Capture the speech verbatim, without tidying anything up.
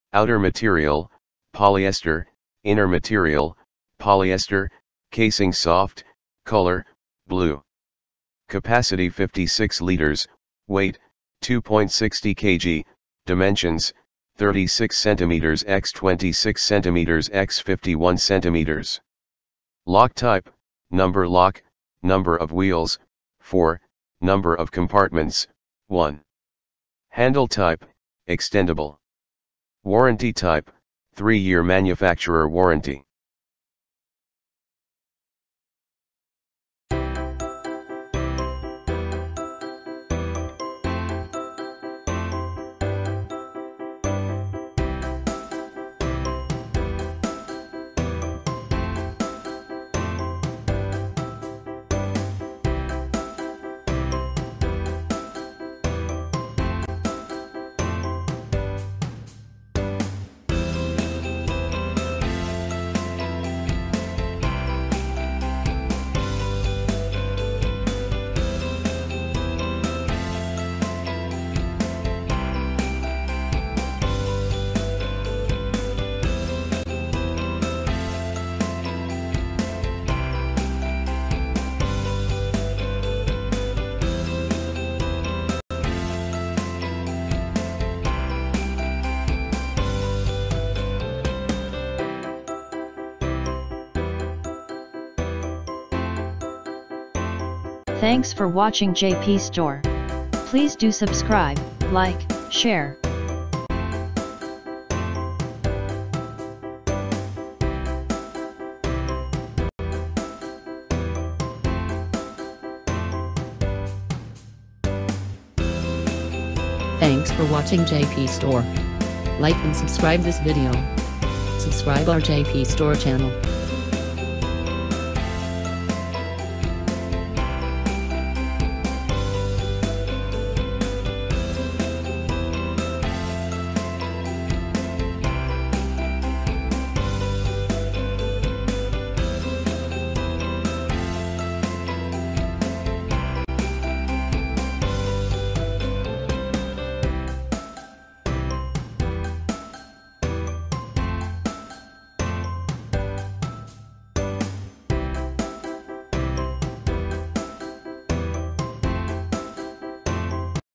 Outer material, polyester, inner material, polyester, casing soft, color, blue. Capacity fifty-six liters, weight, two point six zero kilograms, dimensions, thirty-six centimeters by twenty-six centimeters by fifty-one centimeters. Lock type, number lock, number of wheels, four, number of compartments, one. Handle type, extendable. Warranty type, three year manufacturer warranty. Thanks for watching J P Store. Please do subscribe, like, share. Thanks for watching J P Store. Like and subscribe this video. Subscribe our J P Store channel.